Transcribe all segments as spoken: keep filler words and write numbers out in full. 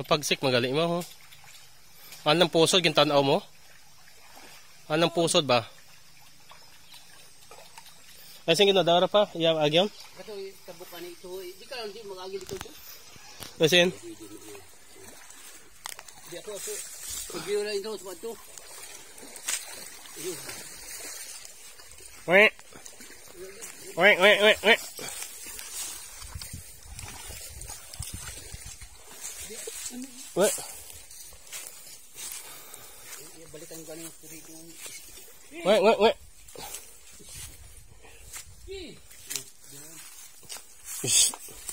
Pagsik magali mo ho. Anong pusod gintanaw mo? Anong pusod ba? Ay sige na dara pa, iya agyan. Kato tabukan ito, di ka hindi mag-agi dito po. Asin. Di ako ako. Pagyo na ito sa to. Wek. Wek, wek, wek, wek. Wek. Balikan ko ng spirito. Wek, wek, wek. Ish.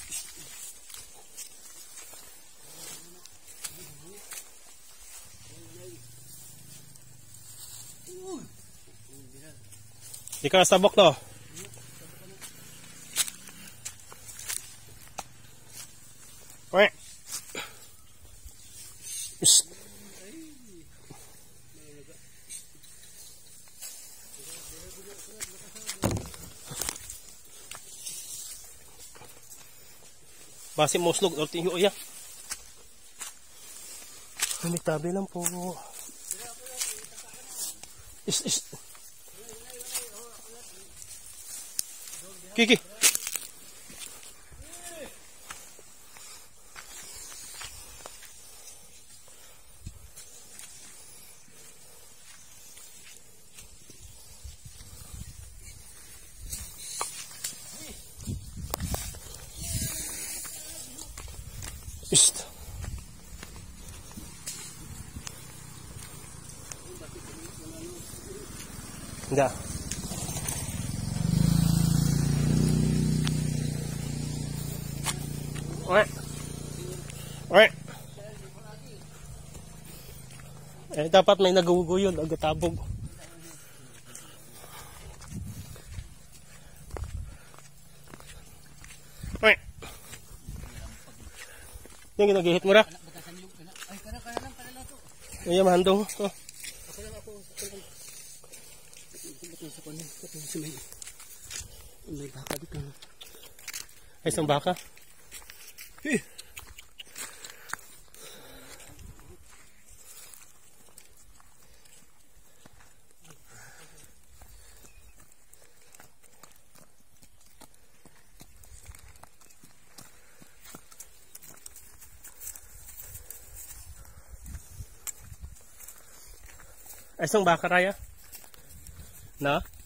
Di ka sabok to. Wek. Ish. Basi muslog o tiyo ya. Tabi lang po. Is is. Kiki. Ist. Da. Oi. Oi. Eh dapat may naguguyod agatabog. Oi. Yung ginagihit mo ra? Ay, kana kana lang, kana lang to. Ayan, mahandong. Oh. Ako lang ako. Bato sa kanin. Bato sa may. May baka dito. Ay, isang baka. Eh. Ay, isang baka raya. Na?